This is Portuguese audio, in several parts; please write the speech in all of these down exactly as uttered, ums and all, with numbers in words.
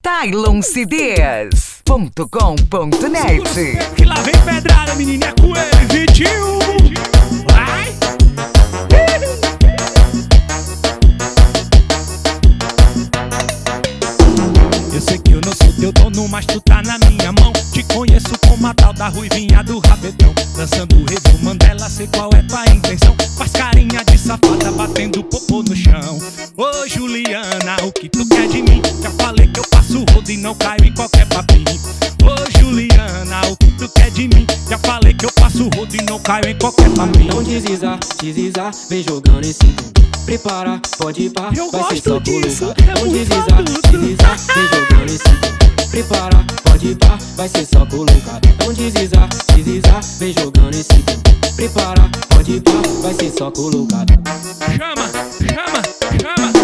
Tylon C Ds ponto com ponto net. Que lá vem pedrada, menina, é com ele, Vitinho. Vai! Eu sei que eu não sou teu dono, mas tu tá na minha mão. Te conheço como a tal da ruivinha do rabetão. Dançando o Review Mandela, sei qual é tua intenção. Faz carinha de safada, batendo popô no chão. Ô Juliana, o que tu quer de mim? Já falei que eu passo rodo e não caio em qualquer papinho. Ô Juliana, o que tu quer de mim? Já falei que eu passo rodo e não caio em qualquer papinho. Não desliza, desliza, vem jogando esse bumbum. Prepara, pode ir pra, Eu vai ser gosto só disso, colocar. é Não muito desliza, adulto. desliza, vem jogando esse bumbum. Prepara, pode ir pra, vai ser só colocar. Não desliza, desliza, vem jogando esse bumbum. Prepara, pode ir pra, vai ser só colocar. Chama, chama, chama.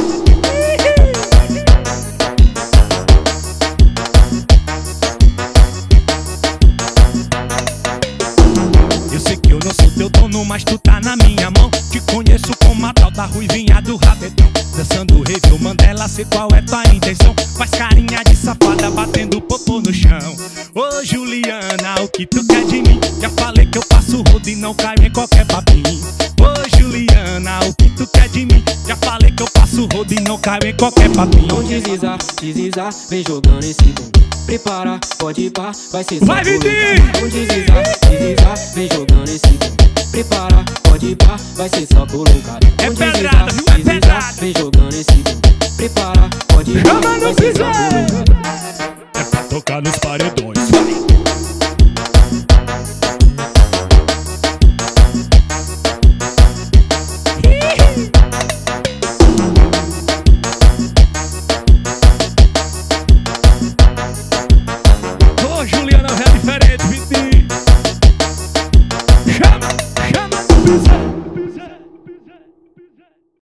Eu sei que eu não sou teu dono, mas tu tá na minha mão. Te conheço como a tal da ruivinha do rabetão. Dançando o Review Mandela, sei qual é tua intenção. Faz carinha de safada, batendo popô no chão. Ô Juliana, o que tu quer de mim? Já falei que eu passo rodo e não caio em qualquer papinho. Ô Juliana, o que tu quer de mim? Já falei que eu passo rodo e não caio em qualquer papinho. Não desliza, desliza, vem jogando esse bumbum. Prepara, pode ir pra, vai ser só Vai, colocar. Vitinho! Não desliza, desliza, vem jogando esse bumbum. Prepara, pode ir pra, vai ser só colocar. É Não desliza, pedrada, viu? É desliza, pedrada. vem jogando esse bumbum. Prepara, pode ir pra, Chama no vai ser só piseiro! colocar.